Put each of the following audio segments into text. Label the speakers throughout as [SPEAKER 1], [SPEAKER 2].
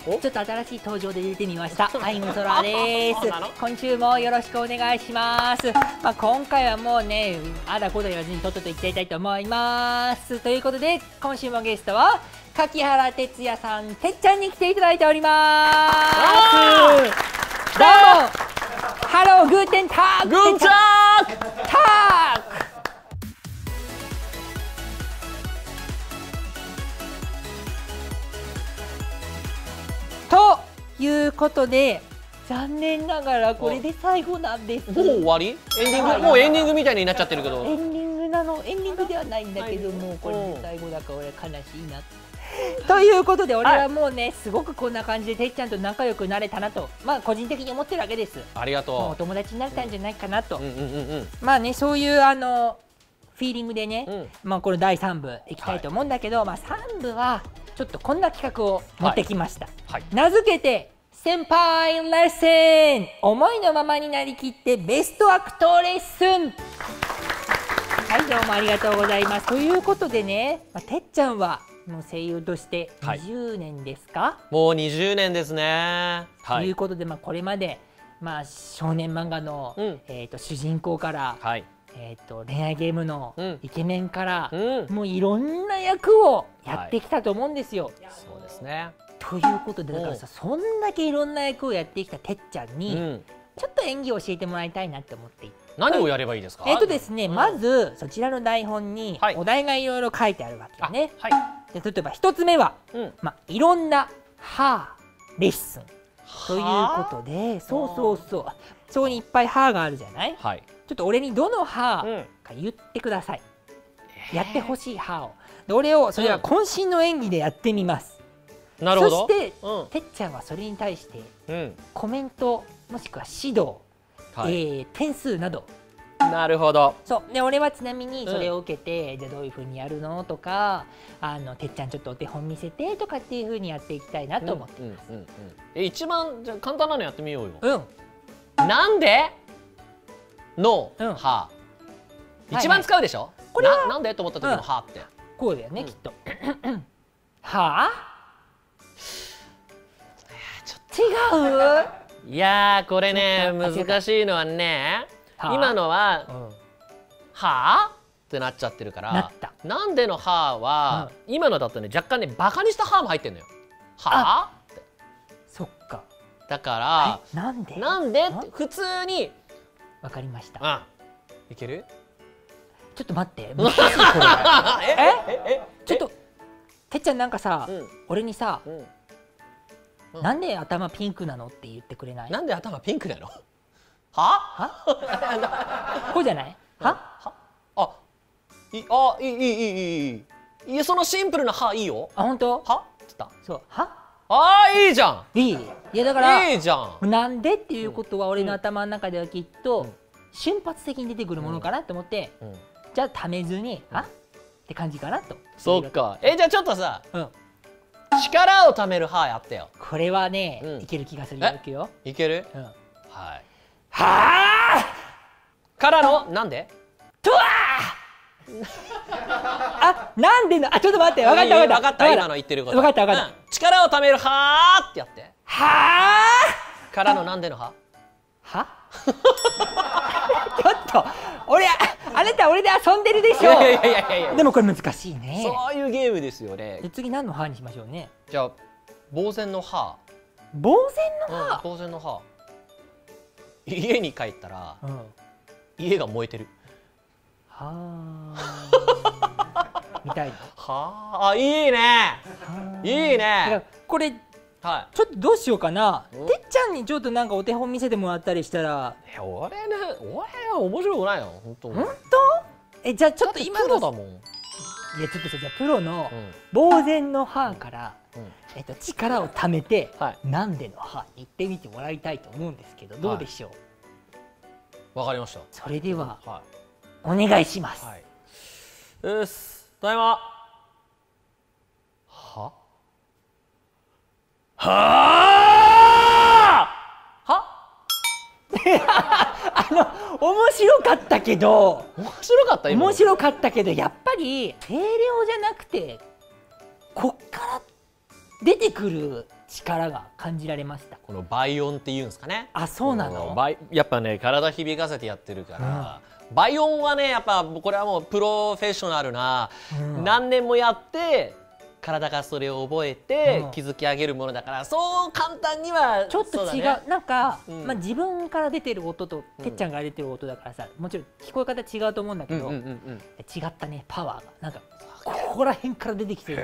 [SPEAKER 1] ちょっと新しい登場で出てみました。アイムソラです。今週もよろしくお願いします。今回はもうね、あだこだ言わずにとっとといっちゃいたいと思います。ということで、今週もゲストは柿原哲也さん、てっちゃんに来ていただいております。どうも、ハローグーテンターク。
[SPEAKER 2] グーターク。
[SPEAKER 1] ということで、残念ながらこれで最後なんです。
[SPEAKER 2] もう終わり？エンディング、もうエンディングみたいになっちゃってるけど。
[SPEAKER 1] エンディングなの、エンディングではないんだけども、これで最後だから俺悲しいな。ということで、俺はもうね、すごくこんな感じでてっちゃんと仲良くなれたなと、個人的に思ってるわけです。
[SPEAKER 2] ありがとう。
[SPEAKER 1] もうお友達になったんじゃないかなと。まあね、そういうフィーリングでね、この第3部いきたいと思うんだけど、3部はちょっとこんな企画を持ってきました。名付けて先輩レッスン、思いのままになりきってベストアクトレッスン。はい、どうもありがとうございます。ということでね、てっちゃんはもう声優として20年ですか？
[SPEAKER 2] もう20年ですね。
[SPEAKER 1] ということで、これまで少年漫画の主人公から、恋愛ゲームのイケメンから、もういろんな役をやってきたと思うんですよ。
[SPEAKER 2] そうですね。
[SPEAKER 1] ということで、だからさ、そんだけいろんな役をやってきたてっちゃんに、ちょっと演技を教えてもらいたいなって思っていて。
[SPEAKER 2] 何をやればいいですか？
[SPEAKER 1] ですね、まずそちらの台本にお題がいろいろ書いてあるわけよね。で、例えば一つ目は、いろんな歯レッスンということで、そこにいっぱい歯があるじゃない？ちょっと俺にどの歯か言ってください。やってほしい歯を。で、俺をそれは渾身の演技でやってみます。
[SPEAKER 2] なるほど。
[SPEAKER 1] そしててっちゃんはそれに対してコメントもしくは指導、点数など。
[SPEAKER 2] なるほど。
[SPEAKER 1] そうで、俺はちなみにそれを受けて、じゃあどういうふうにやるのとか、てっちゃんちょっとお手本見せてとかっていうふうにやっていきたいなと思ってます。
[SPEAKER 2] 一番じゃ簡単なのやってみようよ。なんでの歯、一番使うでしょ。これなんでと思った時の歯って
[SPEAKER 1] こうだよね、きっと。はあ？違う？
[SPEAKER 2] いやー、これね、難しいのはね、今のははあってなっちゃってるから、なんでのはは今のだとね、若干ねバカにしたはも入ってんのよ。はあって。
[SPEAKER 1] そっか。
[SPEAKER 2] だから
[SPEAKER 1] なんで
[SPEAKER 2] って普通に。
[SPEAKER 1] わかりました。
[SPEAKER 2] いける？
[SPEAKER 1] ちょっと待って、難しいこれ。ちょっとてっちゃん、なんかさ、俺にさ、なんで頭ピンクなのって言ってくれない？
[SPEAKER 2] なんで頭ピンクなの？は？
[SPEAKER 1] こうじゃない？
[SPEAKER 2] いや、そのシンプルな歯いいよ。
[SPEAKER 1] 本当？
[SPEAKER 2] は？つった。
[SPEAKER 1] そう。は？
[SPEAKER 2] いいじゃん。
[SPEAKER 1] いや、だから
[SPEAKER 2] いいじゃん。
[SPEAKER 1] なんでっていうことは俺の頭の中ではきっと瞬発的に出てくるものかなと思って、じゃあためずにって感じかなと。
[SPEAKER 2] そっか。じゃあちょっとさ、力をためる歯やってよ。
[SPEAKER 1] これはね、いける気がするよ。
[SPEAKER 2] いける？はい。
[SPEAKER 1] はあ
[SPEAKER 2] からのなんで？
[SPEAKER 1] とわなんでの、ちょっと待って、分かった、
[SPEAKER 2] 今の言ってること。
[SPEAKER 1] 分かった。
[SPEAKER 2] 力をためるはーってやって。
[SPEAKER 1] は
[SPEAKER 2] あからのなんでのは？
[SPEAKER 1] ちょっと俺、あなた俺で遊んでるでしょ。
[SPEAKER 2] いや
[SPEAKER 1] でもこれ難しいね。
[SPEAKER 2] そういうゲームですよね。
[SPEAKER 1] 次何の歯にしましょうね。
[SPEAKER 2] じゃあ呆然の歯。
[SPEAKER 1] 呆然の歯？
[SPEAKER 2] 呆然の歯。家に帰ったら家が燃えてる。
[SPEAKER 1] みたい
[SPEAKER 2] な。いいね。いいね。
[SPEAKER 1] これちょっとどうしようかな。てっちゃんにちょっとなんかお手本見せてもらったりしたら。
[SPEAKER 2] 俺は面白くないよ。本
[SPEAKER 1] 当？じゃあちょっと今の。
[SPEAKER 2] プロだもん。
[SPEAKER 1] いや、ちょっとさ、じゃあプロの呆然の歯から力をためてなんでの歯に言ってみてもらいたいと思うんですけど、どうでしょ
[SPEAKER 2] う？わかりました。
[SPEAKER 1] それではお願いします。
[SPEAKER 2] よし、ただいま。
[SPEAKER 1] 面白かったけど、
[SPEAKER 2] 面白かった。
[SPEAKER 1] やっぱり声量じゃなくてこっから出てくる力が感じられました。
[SPEAKER 2] この倍音っていうんですかね。
[SPEAKER 1] あ、そうなの。
[SPEAKER 2] やっぱね、体響かせてやってるから、倍音はね、やっぱこれはもうプロフェッショナルな、何年もやって体がそれを覚えて築き上げるものだから、そう簡単には
[SPEAKER 1] ちょっと違う。なんか、まあ自分から出てる音とてっちゃんが出てる音だからさ、もちろん聞こえ方違うと思うんだけど、違ったね、パワーがなんかここら辺から出てきてる。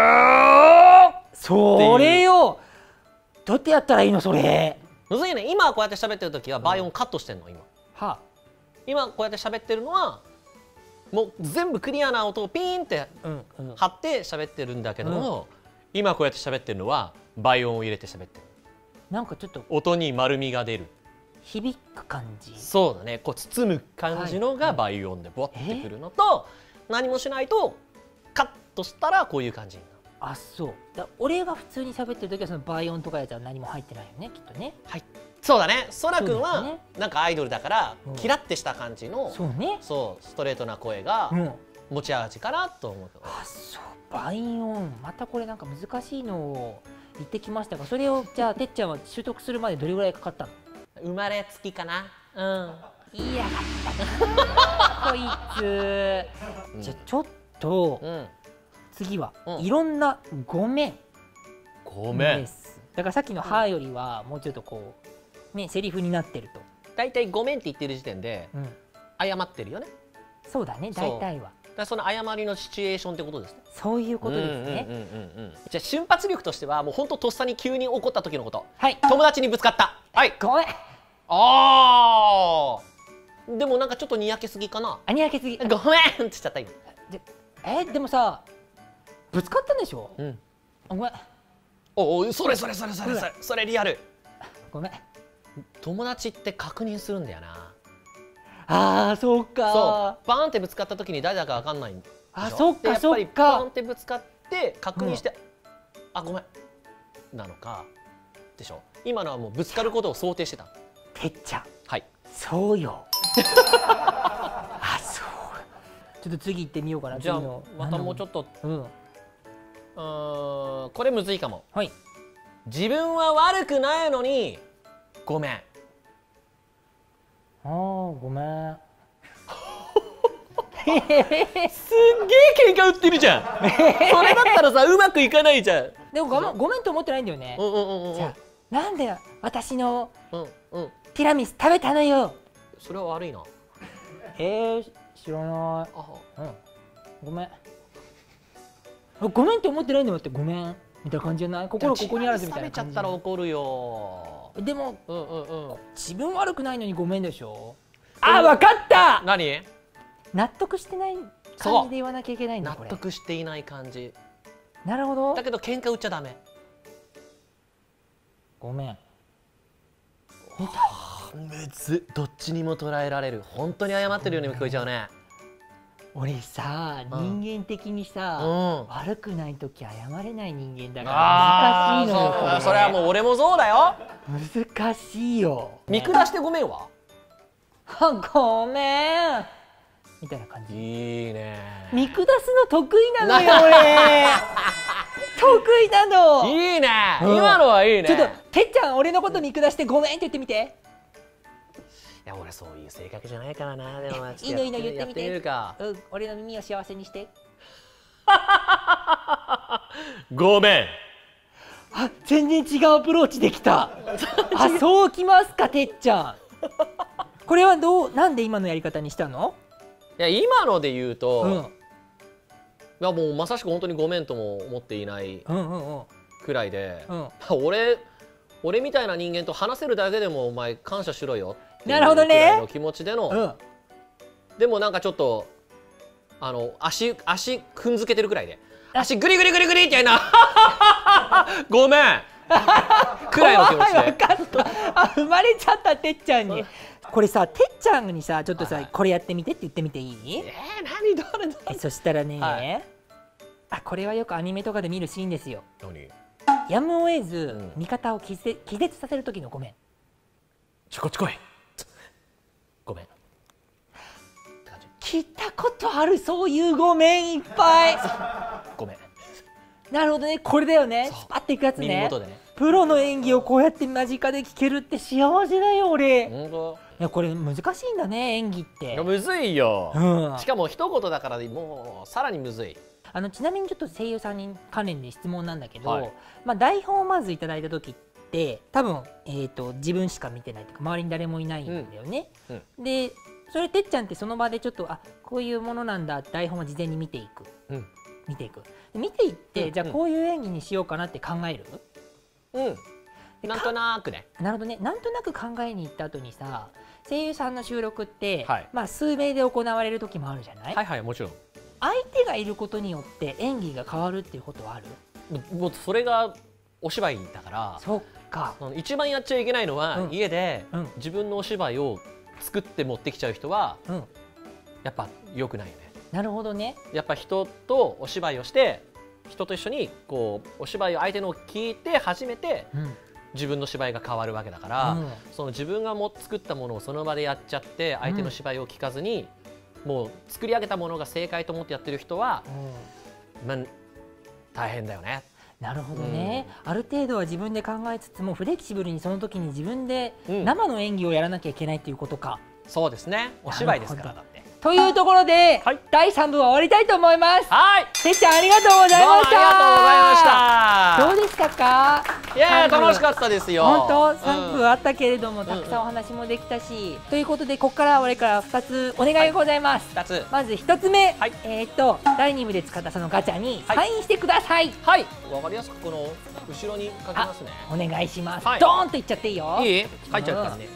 [SPEAKER 1] それをどうやってやったらいいのそれ。
[SPEAKER 2] むずいね。今こうやって喋ってる時は倍音カットしてんの今。今こうやって喋ってるのはもう全部クリアな音をピーンって貼って喋ってるんだけども、今こうやって喋ってるのは倍音を入れて喋ってる。
[SPEAKER 1] なんかちょっと
[SPEAKER 2] 音に丸みが出る、
[SPEAKER 1] 響く感じ。
[SPEAKER 2] そうだね。こう包む感じのが倍音でボッてくるのと、何もしないとカットしたらこういう感じになる。
[SPEAKER 1] あ、そうだ。俺が普通に喋ってる時はその倍音とかやつは何も入ってないよね、きっとね。
[SPEAKER 2] はい、そうだね。そらくんはなんかアイドルだからキラッてした感じの、そうストレートな声が持ち味かなと思う。
[SPEAKER 1] あ、そう、倍音。またこれなんか難しいのを言ってきましたが、それをじゃあてっちゃんは習得するまでどれぐらいかかったの？
[SPEAKER 2] 生まれつきかな。
[SPEAKER 1] いやがったこいつ。じゃあちょっと次はいろんなごめんです。だからさっきのはよりはもうちょっとこうね、セリフになってると。
[SPEAKER 2] だいたいごめんって言ってる時点で謝ってるよね。
[SPEAKER 1] そうだね、大体は。
[SPEAKER 2] その謝りのシチュエーションってことですね。
[SPEAKER 1] そういうことですね。
[SPEAKER 2] じゃあ瞬発力としてはもう本当とっさに急に起こった時のこと。
[SPEAKER 1] はい。
[SPEAKER 2] 友達にぶつかった。はい。
[SPEAKER 1] ごめん。
[SPEAKER 2] ああ。でもなんかちょっとにやけすぎかな。
[SPEAKER 1] にやけすぎ。
[SPEAKER 2] ごめんって言っちゃった今。
[SPEAKER 1] でもさ、ぶつかったんでしょ。ごめん。
[SPEAKER 2] お、それリアル。
[SPEAKER 1] ごめん。
[SPEAKER 2] 友達って確認するんだよな。
[SPEAKER 1] ああ、そうか。
[SPEAKER 2] そう、バーンってぶつかった時に誰だかわかんないんでしょ。
[SPEAKER 1] あ、そうか、
[SPEAKER 2] そうか。やっぱりバーンってぶつかって確認して、あ、ごめんなのかでしょ。今のはもうぶつかることを想定してた。
[SPEAKER 1] てっちゃん。
[SPEAKER 2] はい。
[SPEAKER 1] そうよ。あ、そう。ちょっと次行ってみようかな。
[SPEAKER 2] じゃあまたもうちょっと。これむずいかも。
[SPEAKER 1] はい。
[SPEAKER 2] 自分は悪くないのにごめん。
[SPEAKER 1] ごめん。
[SPEAKER 2] すんげえ喧嘩売ってるじゃん。それだったらさ、うまくいかないじゃん。
[SPEAKER 1] でもごめんと思ってないんだよね。じゃあなんで私のティラミス食べたのよ。
[SPEAKER 2] それは悪いな。
[SPEAKER 1] 知らない。ごめん。ごめんって思ってないんだよって。ごめんみたいな感じじゃない？心ここにあらずみたいな感じ。
[SPEAKER 2] 食べちゃったら怒るよ。
[SPEAKER 1] でも自分悪くないのにごめんでしょ。あ、わかった。
[SPEAKER 2] 何？
[SPEAKER 1] 納得してない感じで言わなきゃいけないんだ。
[SPEAKER 2] 納得していない感じ。
[SPEAKER 1] なるほど。
[SPEAKER 2] だけど喧嘩売っちゃダメ。
[SPEAKER 1] ごめん。
[SPEAKER 2] むずっ。どっちにも捉えられる。本当に謝ってるようにも聞こえちゃうね。
[SPEAKER 1] 俺さ、人間的にさ、悪くない時謝れない人間だから難しいのよ。
[SPEAKER 2] それはもう俺もそうだよ。
[SPEAKER 1] 難しいよ。
[SPEAKER 2] 見下してごめんは？
[SPEAKER 1] ごめんみたいな感じ。
[SPEAKER 2] いいね。
[SPEAKER 1] 見下すの得意なのよ俺。得意なの。
[SPEAKER 2] いいね。今のはいいね。
[SPEAKER 1] ちょっとてっちゃん、俺のこと見下してごめんって言ってみて。
[SPEAKER 2] いや、俺そういう性格じゃないからな。でも
[SPEAKER 1] いいのいいの、言ってみて。俺の耳を幸せにして。
[SPEAKER 2] ごめん。
[SPEAKER 1] あ、全然違うアプローチできた。あ、そうきますか、てっちゃん。これはなんで今のやり方にしたの？
[SPEAKER 2] いや、今ので言うと、いやもうまさしく本当にごめんとも思っていないくらいで、俺みたいな人間と話せるだけでもお前感謝しろよっていうくらいの気持ちでの、でもなんかちょっと足踏んづけてるくらいで、足グリグリグリグリってやいなごめんくらいの気持ちで。
[SPEAKER 1] 分かった。あ、生まれちゃったてっちゃんに。これさ、てっちゃんにさ、ちょっとさ、これやってみてって言ってみていい？
[SPEAKER 2] 何どれ？
[SPEAKER 1] そしたらね、これはよくアニメとかで見るシーンですよ。
[SPEAKER 2] 何？
[SPEAKER 1] やむを得ず味方を気絶させる時のごめん。
[SPEAKER 2] こっち来い。ごめん。
[SPEAKER 1] 聞いたことある、そういうごめんいっぱい。
[SPEAKER 2] ごめん。
[SPEAKER 1] なるほどね、これだよね。スパッていくやつね。
[SPEAKER 2] 耳元でね。
[SPEAKER 1] プロの演技をこうやって間近で聞けるって幸せだよ俺。
[SPEAKER 2] 本当？
[SPEAKER 1] いやこれ難しいんだね演技って。
[SPEAKER 2] むずいよ、しかも一言だからもうさらにむずい。
[SPEAKER 1] ちなみにちょっと声優さんに関連で質問なんだけど、まあ台本をまずいただいた時って多分、自分しか見てないとか周りに誰もいないんだよね。でそれてっちゃんってその場でちょっとこういうものなんだ台本を事前に見ていく、見ていって、じゃあこういう演技にしようかなって考える？
[SPEAKER 2] なんとなくね。
[SPEAKER 1] なるほどね。なんとなく考えに行った後にさ、声優さんの収録って、まあ数名で行われる時もあるじゃない？
[SPEAKER 2] はいはい、もちろん。
[SPEAKER 1] 相手がいることによって演技が変わるっていうことはある？
[SPEAKER 2] もうそれがお芝居だから。
[SPEAKER 1] そっか。
[SPEAKER 2] 一番やっちゃいけないのは、家で自分のお芝居を作って持ってきちゃう人は、やっぱ良くないよね。
[SPEAKER 1] なるほどね。
[SPEAKER 2] やっぱ人とお芝居をして人と一緒にこうお芝居を相手のを聞いて初めて、自分の芝居が変わるわけだから、その自分が作ったものをその場でやっちゃって相手の芝居を聞かずに、もう作り上げたものが正解と思ってやってる人は、まあ大変だよね。
[SPEAKER 1] なるほどね、ある程度は自分で考えつつもフレキシブルにその時に自分で生の演技をやらなきゃいけないっていうことか。
[SPEAKER 2] そうですね、お芝居ですから。だって
[SPEAKER 1] というところで、第3部は終わりたいと思います。
[SPEAKER 2] はい、
[SPEAKER 1] てっちゃんありがとうございました。
[SPEAKER 2] ありがとうございました。
[SPEAKER 1] どうでしたか？
[SPEAKER 2] いや楽しかったですよ。
[SPEAKER 1] 本当3部あったけれども、たくさんお話もできたし、ということでここから俺から2つお願いがございます。
[SPEAKER 2] 2つ。
[SPEAKER 1] まず1つ目、第2部で使ったそのガチャにサインしてください。
[SPEAKER 2] はい。わかりやすくこの後ろに書きますね。
[SPEAKER 1] お願いします。ドーンといっちゃっていいよ。
[SPEAKER 2] いい？書いちゃうからね。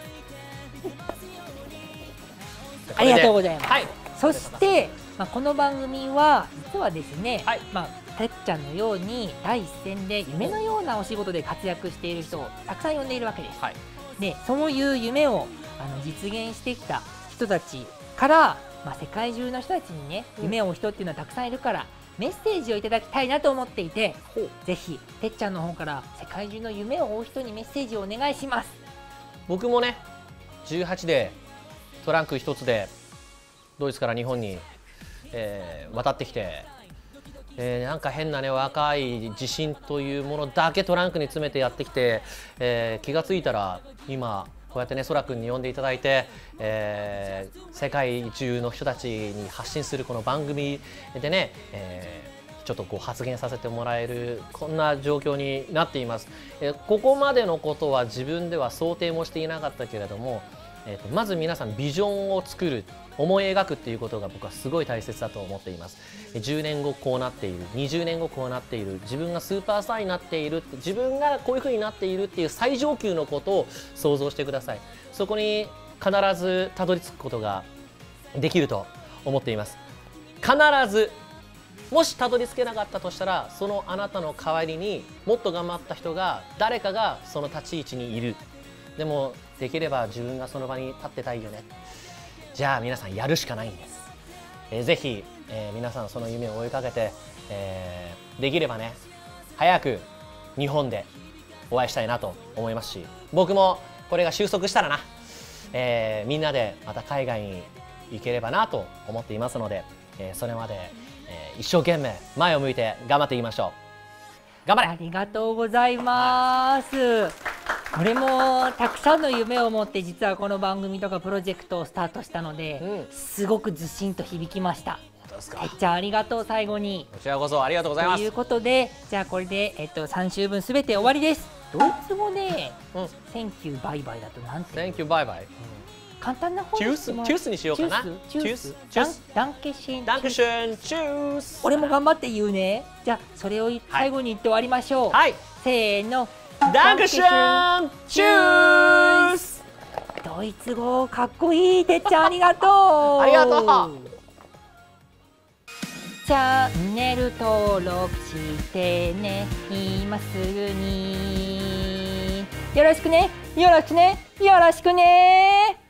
[SPEAKER 1] ありがとうございます。そして、この番組は実はですね、てっちゃんのように第一線で夢のようなお仕事で活躍している人をたくさん呼んでいるわけです。でそういう夢を実現してきた人たちから、世界中の人たちにね、夢を追う人っていうのはたくさんいるからメッセージをいただきたいなと思っていて、ぜひてっちゃんの方から世界中の夢を追う人にメッセージをお願いします。
[SPEAKER 2] 僕もね18でトランク一つでドイツから日本に、渡ってきて、なんか変なね若い自信というものだけトランクに詰めてやってきて、気がついたら今こうやってねそらくんに呼んでいただいて、世界中の人たちに発信するこの番組でね、ちょっとこう発言させてもらえるこんな状況になっています。ここまでのことは自分では想定もしていなかったけれども、まず皆さんビジョンを作る、思い描くっていうことが僕はすごい大切だと思っています。10年後こうなっている、20年後こうなっている、自分がスーパースターになっている、自分がこういう風になっているっていう最上級のことを想像してください。そこに必ずたどり着くことができると思っています。必ず。もしたどり着けなかったとしたら、そのあなたの代わりにもっと頑張った人が誰かがその立ち位置にいる。でもできれば自分がその場に立ってたいよね。じゃあ皆さんやるしかないんです。ぜひ、皆さんその夢を追いかけて、できればね早く日本でお会いしたいなと思いますし、僕もこれが収束したらな、みんなでまた海外に行ければなと思っていますので、それまで、一生懸命前を向いて頑張っていきましょう。頑張れ。
[SPEAKER 1] ありがとうございます。俺もたくさんの夢を持って実はこの番組とかプロジェクトをスタートしたので、すごくずしんと響きました。てっちゃんありがとう。最後に
[SPEAKER 2] こちらこそありがとうございます。
[SPEAKER 1] ということで、じゃあこれで、3週分すべて終わりです。ドイツ語で「Thank you バイバイ」だとなんて？
[SPEAKER 2] Thank you バイバイ。
[SPEAKER 1] 簡単な方
[SPEAKER 2] にチュースにしようかな。
[SPEAKER 1] チュース。ダンケシェン。
[SPEAKER 2] ダンケシェンチュース。
[SPEAKER 1] 俺も頑張って言うね。じゃあそれを最後に言って終わりましょう。
[SPEAKER 2] はい。
[SPEAKER 1] せーの。
[SPEAKER 2] ダンケシェンチュース。
[SPEAKER 1] ドイツ語かっこいい。てっちゃんありがとう。
[SPEAKER 2] ありがとう。
[SPEAKER 1] チャンネル登録してね。今すぐに。よろしくね。よろしくね。よろしくね。